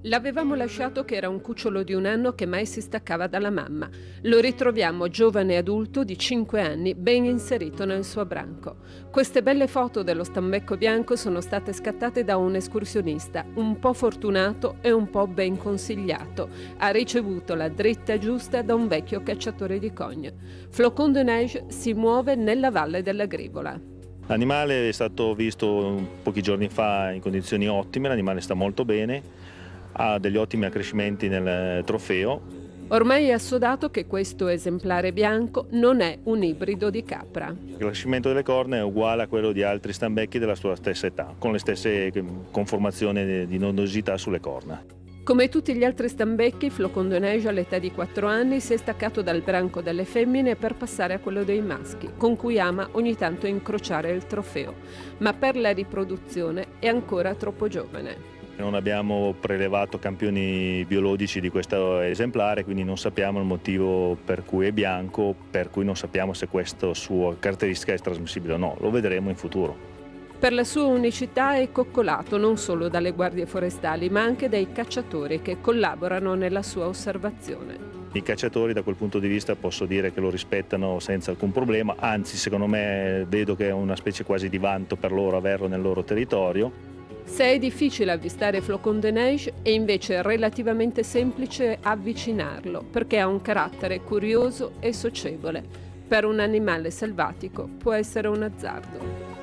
L'avevamo lasciato che era un cucciolo di 1 anno che mai si staccava dalla mamma. Lo ritroviamo giovane adulto di 5 anni, ben inserito nel suo branco. Queste belle foto dello stambecco bianco sono state scattate da un escursionista, un po' fortunato e un po' ben consigliato. Ha ricevuto la dritta giusta da un vecchio cacciatore di cogne. Flocon de Neige si muove nella valle della Grivola. L'animale è stato visto pochi giorni fa in condizioni ottime, l'animale sta molto bene, ha degli ottimi accrescimenti nel trofeo. Ormai è assodato che questo esemplare bianco non è un ibrido di capra. Il crescimento delle corna è uguale a quello di altri stambecchi della sua stessa età, con le stesse conformazioni di nodosità sulle corna. Come tutti gli altri stambecchi, Flocon de Neige all'età di 4 anni si è staccato dal branco delle femmine per passare a quello dei maschi, con cui ama ogni tanto incrociare il trofeo. Ma per la riproduzione è ancora troppo giovane. Non abbiamo prelevato campioni biologici di questo esemplare, quindi non sappiamo il motivo per cui è bianco, per cui non sappiamo se questa sua caratteristica è trasmissibile o no. Lo vedremo in futuro. Per la sua unicità è coccolato non solo dalle guardie forestali, ma anche dai cacciatori che collaborano nella sua osservazione. I cacciatori da quel punto di vista posso dire che lo rispettano senza alcun problema, anzi secondo me vedo che è una specie quasi di vanto per loro averlo nel loro territorio. Se è difficile avvistare Flocon de Neige, è invece relativamente semplice avvicinarlo, perché ha un carattere curioso e socievole. Per un animale selvatico può essere un azzardo.